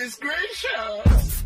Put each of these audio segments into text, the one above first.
Goodness gracious!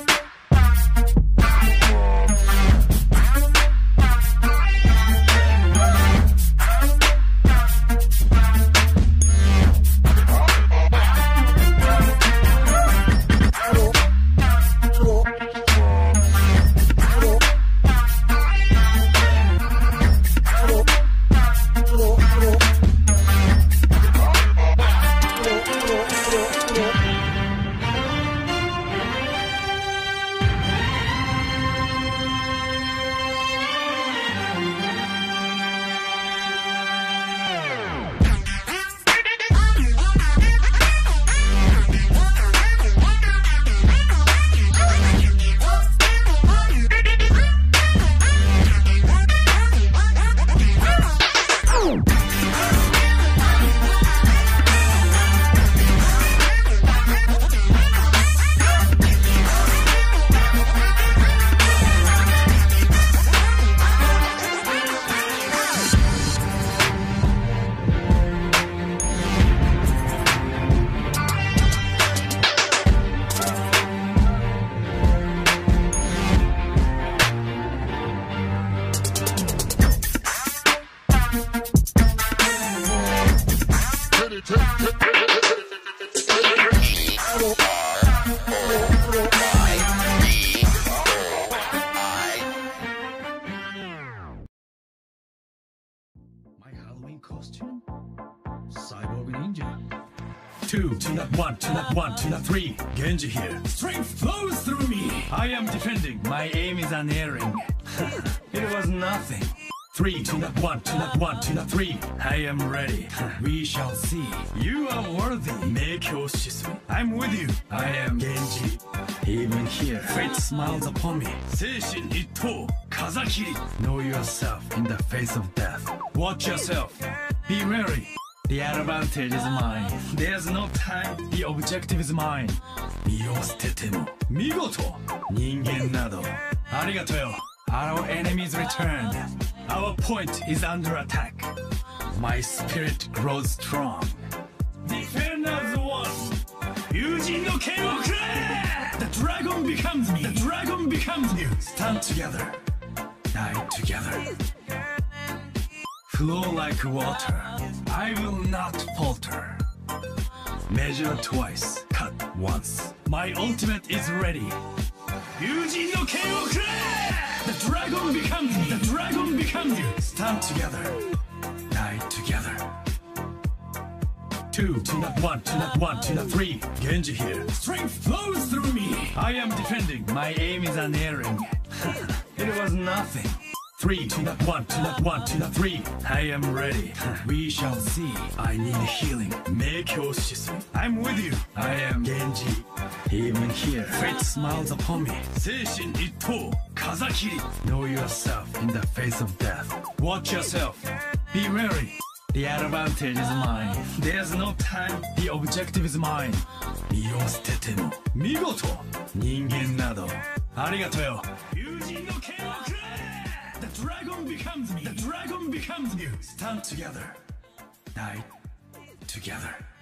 My Halloween costume? Cyborg Ninja. 2 to that 1 to that 1 to that 3. Genji here. Strength flows through me. I am defending. My aim is unerring. It was nothing. 3 to that 1 to that 1 to that 3. I am ready. We shall see. You are worthy. I'm with you. I am Genji. Even here, fate smiles upon me. Seishin Ito, Kazakiri. Know yourself in the face of death. Watch yourself. Be wary. The advantage is mine. There's no time. The objective is mine. 身を捨てても見事人間などありがとうよ Our enemies returned. Our point is under attack. My spirit grows strong. Defenders won. 友人の剣をくれ The dragon becomes me. The dragon becomes you. Stand together. Die together. Flow like water. I will not falter. Measure twice. Cut once. My ultimate is ready. 友人の剣をくれ The dragon becomes me. The dragon becomes you. Stand together. Die together. 2 to that 1 to that 1 to that 3. Genji here. Strength flows through me. I am defending. My aim is unerring. It was nothing. 3 to that 1 to that 1 to that 3. I am ready. We shall see. I need healing. I'm with you. I am Genji. Even here, fate smiles upon me. Seishin Ito, Kazakiri. Know yourself in the face of death. Watch yourself. Be wary. The advantage is mine. There's no time. The objective is mine. 身を捨てても見事人間などありがとうよ友人の剣をくれ The dragon becomes me. The dragon becomes you. Stand together. Die together.